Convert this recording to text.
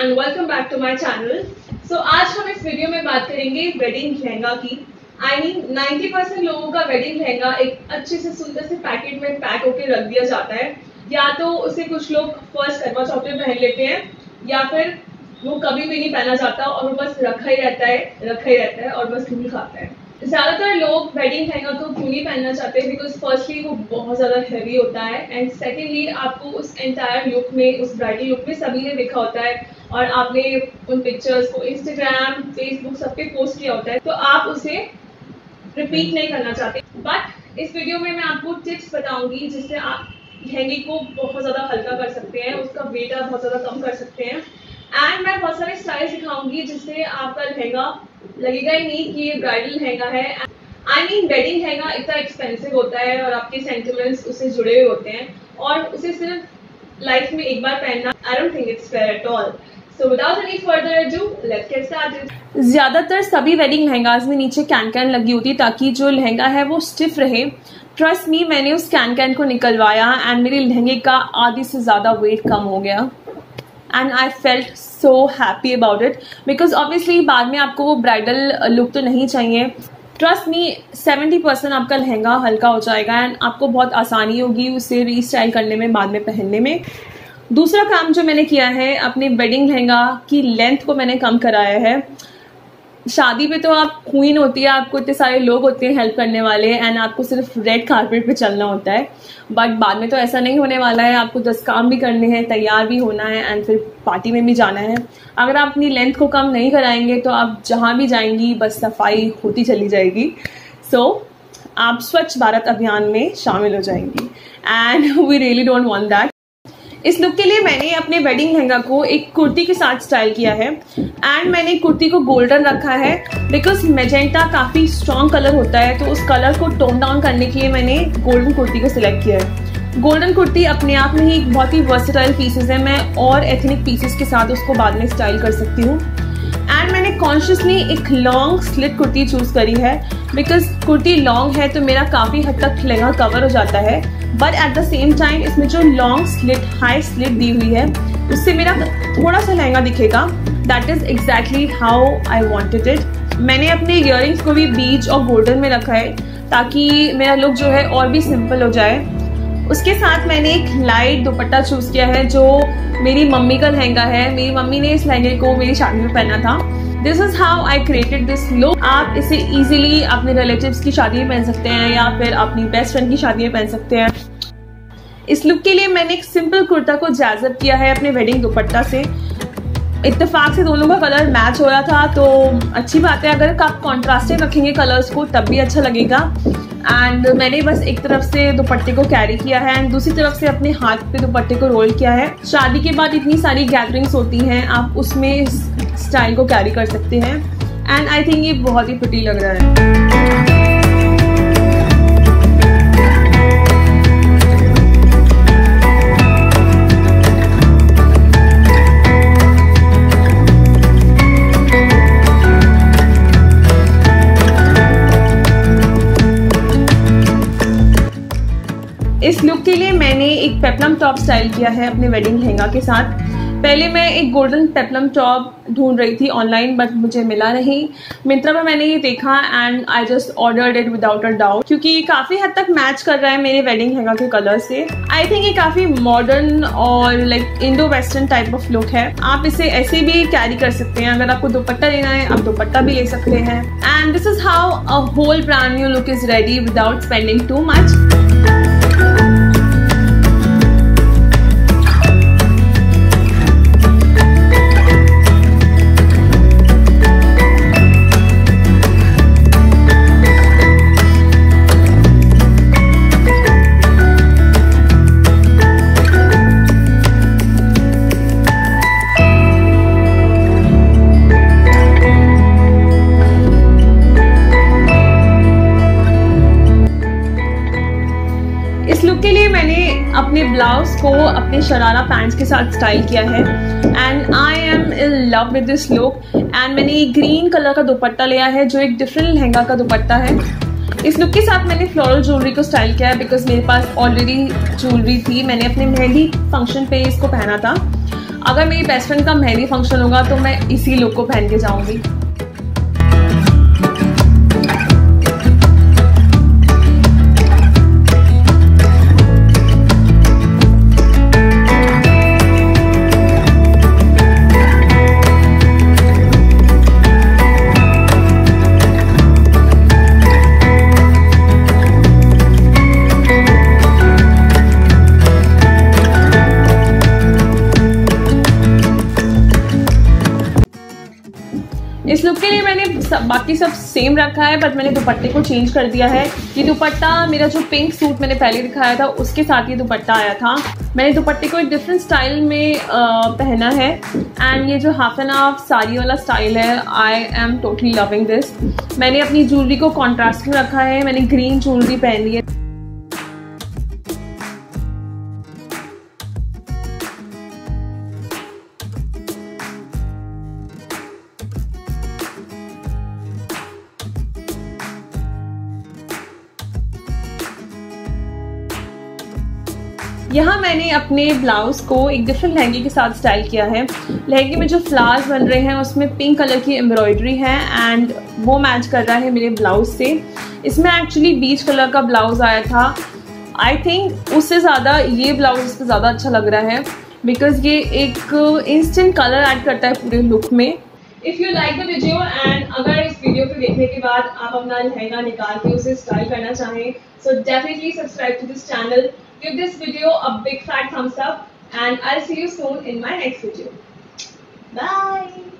And welcome back to my channel. So आज हम इस वीडियो में बात करेंगे वेडिंग लहंगा की। आई मीन 90% लोगों का वेडिंग लहंगा एक अच्छे से सुंदर से पैकेट में पैक होकर रख दिया जाता है, या तो उसे कुछ लोग फर्स्ट करवा चौथ में पहन लेते हैं, या फिर वो कभी भी नहीं पहना जाता और वो बस रखा ही रहता है और बस धूल खाता है। ज़्यादातर लोग वेडिंग लहंगा को क्यों नहीं पहनना चाहते, बिकॉज फर्स्टली वो बहुत ज़्यादा हैवी होता है, एंड सेकेंडली आपको उस एंटायर लुक में, उस ब्राइडल लुक में सभी ने देखा होता है और आपने उन पिक्चर्स को इंस्टाग्राम, फेसबुक सब पे पोस्ट किया होता है, तो आप उसे रिपीट नहीं करना चाहते। बट इस वीडियो में मैं आपको टिप्स बताऊंगी जिससे आप लहंगे को बहुत ज़्यादा हल्का कर सकते हैं, उसका वेट आप बहुत ज़्यादा कम कर सकते हैं, एंड मैं बहुत सारे स्टाइल सिखाऊंगी जिससे आपका लहंगा लगेगा ही नहीं कि ये ब्राइडल लहंगा है। आई मीन वेडिंग लहंगा इतना एक्सपेंसिव होता है और आपके सेंटिमेंट्स उससे जुड़े हुए होते हैं और उसे सिर्फ लाइफ में एक बार पहनना, I don't think it's fair at all. So without any further ado, let's get started. ज्यादातर सभी वेडिंग लहंगाज में नीचे कैन लगी होती है ताकि जो लहंगा है वो स्टिफ रहे। ट्रस्ट मी, मैंने उस कैन को निकलवाया एंड मेरे लहंगे का आधी से ज्यादा वेट कम हो गया and I felt so happy about it, because obviously बाद में आपको वो ब्राइडल लुक तो नहीं चाहिए। ट्रस्ट मी, 70% आपका लहंगा हल्का हो जाएगा एंड आपको बहुत आसानी होगी उसे रीस्टाइल करने में, बाद में पहनने में। दूसरा काम जो मैंने किया है, अपने वेडिंग लहंगा की लेंथ को मैंने कम कराया है। शादी पे तो आप क्वीन होती है, आपको इतने सारे लोग होते हैं हेल्प करने वाले एंड आपको सिर्फ रेड कारपेट पे चलना होता है, बट बाद में तो ऐसा नहीं होने वाला है। आपको 10 काम भी करने हैं, तैयार भी होना है एंड फिर पार्टी में भी जाना है। अगर आप अपनी लेंथ को कम नहीं कराएंगे तो आप जहाँ भी जाएंगी बस सफाई होती चली जाएगी। सो आप स्वच्छ भारत अभियान में शामिल हो जाएंगी and we really don't want that. इस लुक के लिए मैंने अपने वेडिंग लहंगा को एक कुर्ती के साथ स्टाइल किया है एंड मैंने कुर्ती को गोल्डन रखा है बिकॉज मैजेंटा काफ़ी स्ट्रॉन्ग कलर होता है, तो उस कलर को टोन डाउन करने के लिए मैंने गोल्डन कुर्ती को सिलेक्ट किया है। गोल्डन कुर्ती अपने आप में ही एक बहुत ही वर्सेटाइल पीसेस है, मैं और एथनिक पीसेस के साथ उसको बाद में स्टाइल कर सकती हूँ। एंड मैंने कॉन्शियसली एक लॉन्ग स्लिट कुर्ती चूज़ करी है बिकॉज कुर्ती लॉन्ग है तो मेरा काफ़ी हद तक लहंगा कवर हो जाता है, but at the same time इसमें जो लॉन्ग स्लिट, हाई स्लिट दी हुई है उससे मेरा थोड़ा सा लहंगा दिखेगा। That is exactly how I wanted it. मैंने अपने इयररिंग्स को भी बीच और गोल्डन में रखा है ताकि मेरा लुक जो है और भी सिंपल हो जाए। उसके साथ मैंने एक लाइट दुपट्टा चूज़ किया है जो मेरी मम्मी का लहंगा है। मेरी मम्मी ने इस लहंगे को मेरी शादी में पहना था। This is how I created this look. आप इसे इजीली अपने रिलेटिव्स की शादी में पहन सकते हैं या फिर अपनी बेस्ट फ्रेंड की शादी में पहन सकते हैं। इस लुक के लिए मैंने एक सिंपल कुर्ता को जैज़अप किया है अपने वेडिंग दुपट्टा से। इत्तेफाक से दोनों का कलर मैच हो रहा था तो अच्छी बात है। अगर आप कॉन्ट्रास्टेड रखेंगे कलर्स को तब भी अच्छा लगेगा। एंड मैंने बस एक तरफ से दुपट्टे को कैरी किया है एंड दूसरी तरफ से अपने हाथ पे दुपट्टे को रोल किया है। शादी के बाद इतनी सारी गैदरिंग्स होती हैं, आप उसमें इस स्टाइल को कैरी कर सकते हैं एंड आई थिंक ये बहुत ही प्रिटी लग रहा है। इस लुक के लिए मैंने एक पेप्लम टॉप स्टाइल किया है अपने वेडिंग लहंगा के साथ। पहले मैं एक गोल्डन पेप्लम टॉप ढूंढ रही थी ऑनलाइन, बट मुझे मिला नहीं। मिंत्रा पर मैंने ये देखा and I just ordered it without a doubt, क्योंकि ये काफ़ी हद तक मैच कर रहा है मेरे वेडिंग लहंगा के कलर से। आई थिंक ये काफ़ी मॉडर्न और like Indo western type of look है। आप इसे ऐसे भी कैरी कर सकते हैं। अगर आपको दुपट्टा लेना है आप दुपट्टा भी ले सकते हैं and this is how a whole brand new look is ready without spending too much. इस लुक के लिए मैंने अपने ब्लाउज को अपने शरारा पैंट्स के साथ स्टाइल किया है and I am in love with this look. And मैंने ये ग्रीन कलर का दुपट्टा लिया है जो एक डिफरेंट लहंगा का दुपट्टा है। इस लुक के साथ मैंने फ्लोरल ज्वेलरी को स्टाइल किया है बिकॉज मेरे पास ऑलरेडी ज्वेलरी थी। मैंने अपने मेहंदी फंक्शन पे इसको पहना था। अगर मेरी बेस्ट फ्रेंड का मेहंदी फंक्शन होगा तो मैं इसी लुक को पहन के जाऊंगी। इस लुक के लिए मैंने बाकी सब सेम रखा है, बट मैंने दुपट्टे को चेंज कर दिया है। ये दुपट्टा मेरा जो पिंक सूट मैंने पहले दिखाया था उसके साथ ये दुपट्टा आया था। मैंने दुपट्टे को एक डिफरेंट स्टाइल में पहना है एंड ये जो हाफ एंड हाफ साड़ी वाला स्टाइल है, I am totally loving this. मैंने अपनी ज्वेलरी को कॉन्ट्रास्ट में रखा है, मैंने ग्रीन ज्वेलरी पहनी है। यहाँ मैंने अपने ब्लाउज़ को एक डिफरेंट लहंगे के साथ स्टाइल किया है। लहंगे में जो फ्लावर्स बन रहे हैं उसमें पिंक कलर की एम्ब्रॉयडरी है एंड वो मैच कर रहा है मेरे ब्लाउज़ से। इसमें एक्चुअली बीच कलर का ब्लाउज़ आया था। आई थिंक उससे ज़्यादा ये ब्लाउज़ इससे ज़्यादा अच्छा लग रहा है बिकॉज ये एक इंस्टेंट कलर ऐड करता है पूरे लुक में। If you like the video and अगर इस वीडियो को देखने के बाद आप अपना लहंगा निकाल के उसे स्टाइल करना चाहें, so definitely subscribe to this channel. Give this video a big fat thumbs up and I'll see you soon in my next video. Bye.